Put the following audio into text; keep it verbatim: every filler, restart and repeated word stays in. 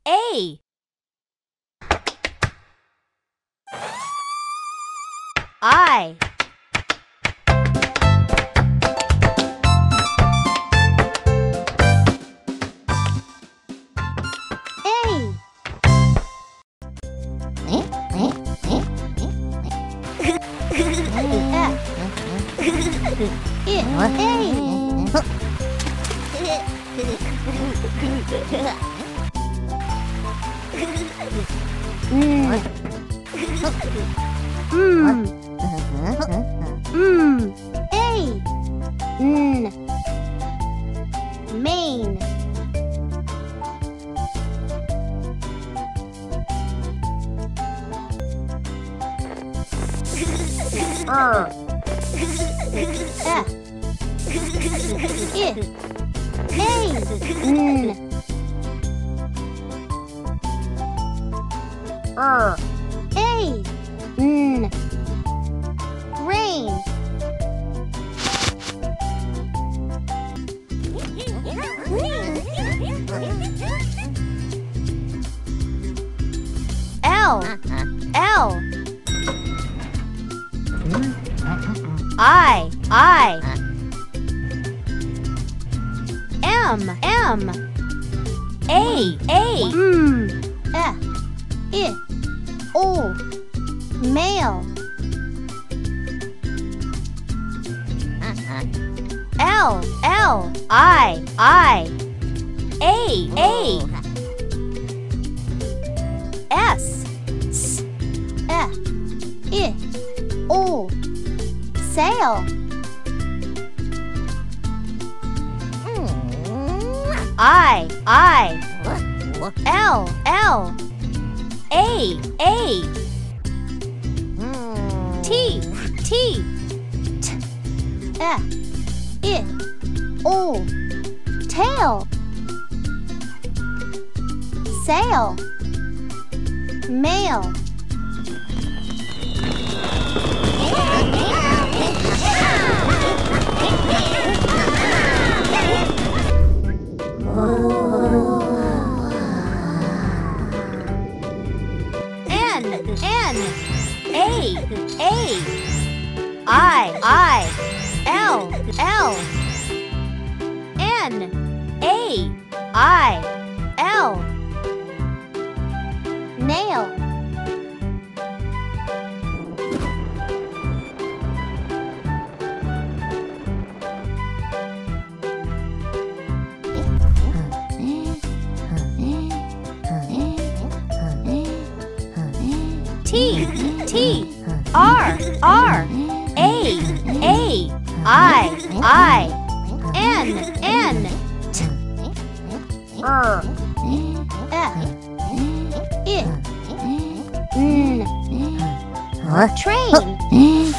A. I. Main. Er. F. I. A. N. Er. A. N. Rain. L. L. I. I. M. M. A. A. M. F. I. O. Male. L. L. I. I. A. A. S. S. F. I. O. Sail. I. I. L. L. A. A. T. T. T. F. I. O. Tail. Sail. Male. N. N. A. A. I. I. L. L. N. A. I. L. Nail. T. T. R. R. A. A. I. I. N. N. T. Er. F. I. N. Train.